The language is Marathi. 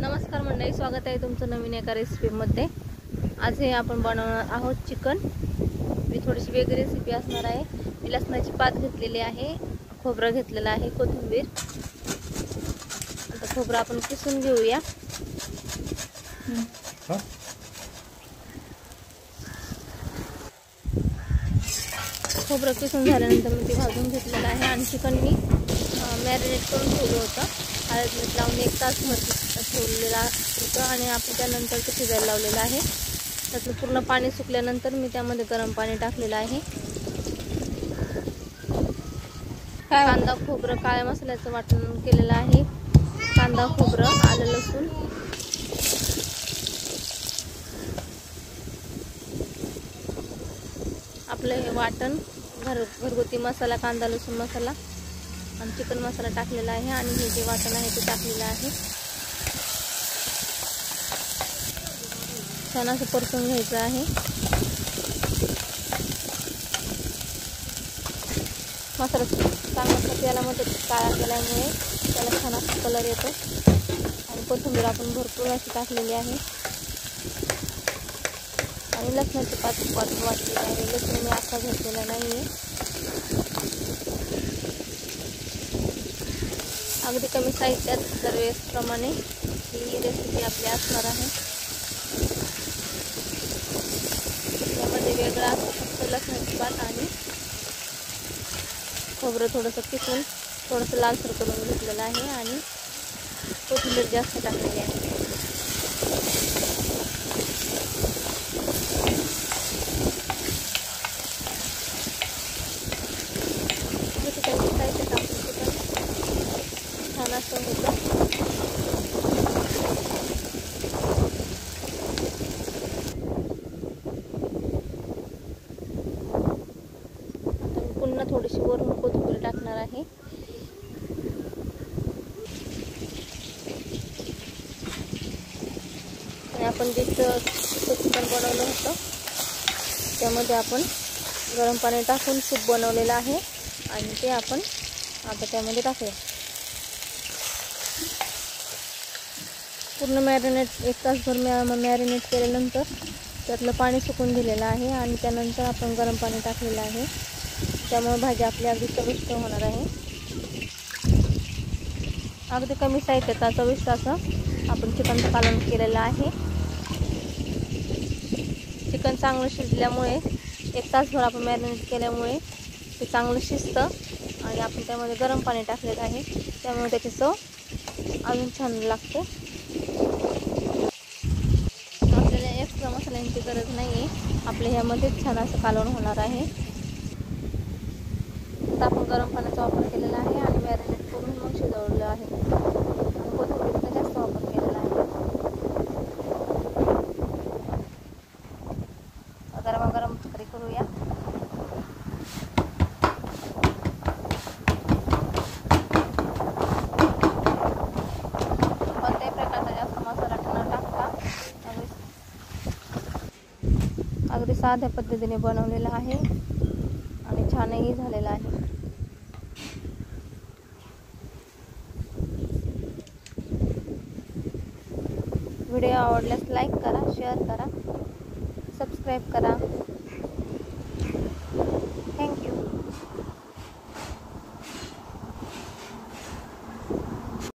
नमस्कार मंडळी, स्वागत आहे तुमचं नवीन एका रेसिपीमध्ये। आज हे आपण बनवणार आहोत चिकन। ही थोडीशी वेगळी रेसिपी असणार आहे। मी लसणाची पात घेतलेली आहे, खोबरं घेतलेलं आहे, कोथिंबीर। आता खोबरं आपण किसून घेऊया। खोबरं किसून झाल्यानंतर मी ते भाजून घेतलेलं आहे आणि चिकन मी मॅरिनेट करून ठेवलं होतं। हळद मीठ लावून 1 तास ठेवलेला होतं आणि आपण त्यानंतर ते शिजायला लावलेलं आहे। त्यातलं पूर्ण पाणी सुकल्यानंतर मी त्यामध्ये गरम पाणी टाकलेलं आहे। कांदा खोबरं काळ्या मसाल्याचं वाटण केलेलं आहे। कांदा खोबरं आलं लसूण आपलं हे वाटण घरगुती मसाला, कांदा लसूण मसाला आणि चिकन मसाला टाकलेला आहे आणि हे जे वाटण आहे ते टाकलेलं आहे। छान असं परतून घ्यायचं आहे। मसाला चांगला तेलामध्ये काळा केल्यामुळे त्याला छान असा कलर येतो आणि कोथिंबीर आपण भरपूर अशी टाकलेली आहे आणि लसणाची पात वाटलेली आहे। लसूण मी असा घेतलेला नाही आहे, अगदी कमी साहित्यात दरवेळेसप्रमाणे ही रेसिपी आपली असणार आहे। यामध्ये वेगळं असं फक्त लसणाची पात आणि खोबरं थोडंसं किसून थोडंसं लालसर करून घेतलेलं आहे आणि कोथिंबीर जास्त टाकलेली आहे। छान असं होतं। आता मी पुन्हा थोडीशी वरून कोथिंबीर टाकणार आहे। आणि आपण जे चिकन बनवलं होतं त्यामध्ये आपण गरम पाणी टाकून सूप बनवलेलं आहे आणि ते आपण आता त्यामध्ये टाकूया। पूर्ण मॅरिनेट 1 तासभर मॅरिनेट केल्यानंतर त्यातलं पाणी सुकून दिलेलं आहे आणि त्यानंतर आपण गरम पाणी टाकलेलं आहे, त्यामुळे भाजी आपली अगदी चविष्ट होणार आहे। अगदी कमी साहित्यात चविष्ट असं आपण चिकनचं कालवण केलेलं आहे। चिकन चांगलं शिजल्यामुळे 1 तासभर आपण मॅरिनेट केल्यामुळे ते चांगलं शिजतं आणि आपण त्यामध्ये गरम पाणी टाकलेलं आहे, त्यामुळे त्याची चव अजून छान लागते। आपल्याला एक्स्ट्रा मसाल्यांची गरज नाही आहे, आपल्या ह्यामध्येच छान असं कालवण होणार आहे। आता आपण गरम पाण्याचा वापर केलेला आहे आणि मॅरिनेट करून मग शिजवलेलं आहे आणि कोथिंबीरचा जास्त वापर केलेला आहे। गरम भाकरी करूया। कोणत्याही प्रकारचा जास्त मसाला न टाकता अगदी साध्या पद्धतीने बनवलेला आहे आणि छानही झालेला आहे। व्हिडिओ आवडल्यास लाईक करा, शेअर करा, सबस्क्राईब करा।